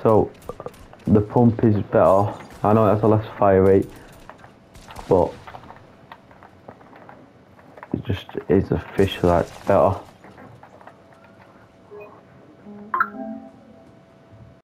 So the pump is better. I know it has a less fire rate, but it just is a fish that's better.